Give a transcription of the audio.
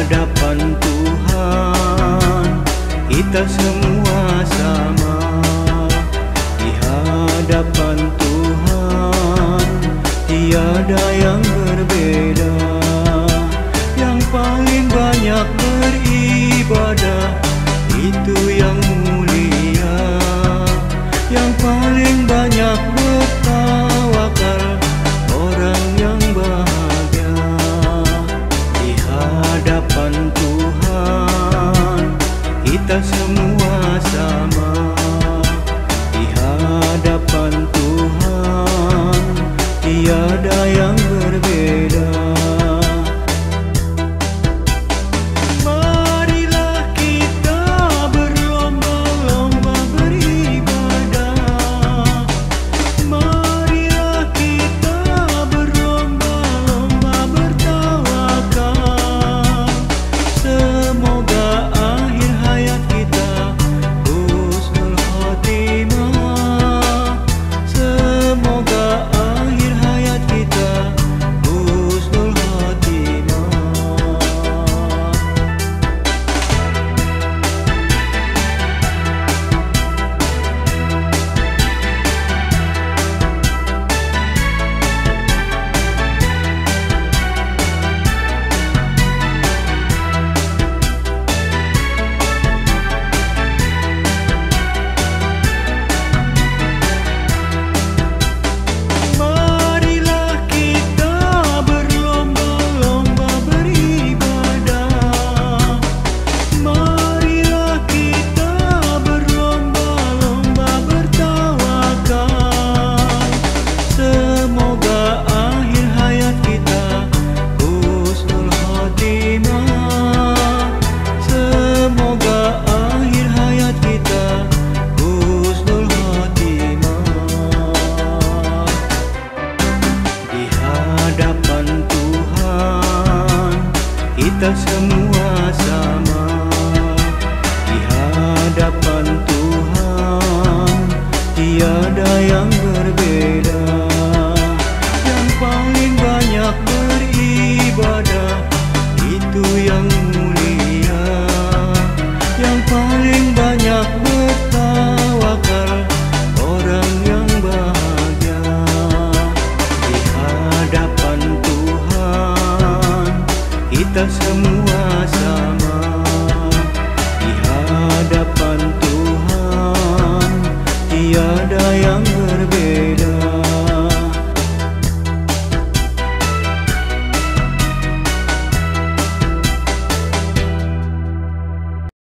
hadapan Tuhan kita semua sama. Di hadapan Tuhan tiada yang berbeda. Yang paling banyak beribadah itu yang mulia. Yang paling banyak bertawakal orang yang bahagia. Di hadapan Tuhan kita semua sama. Di hadapan Tuhan tiada yang berbeda. Kita semua sama. Di hadapan Tuhan tiada yang berbeda. Yang paling banyak beribadah itu yang mulia. Yang paling banyak bertawakal orang yang bahagia. Di hadapan Tuhan kita semua sama. Di hadapan Tuhan tiada yang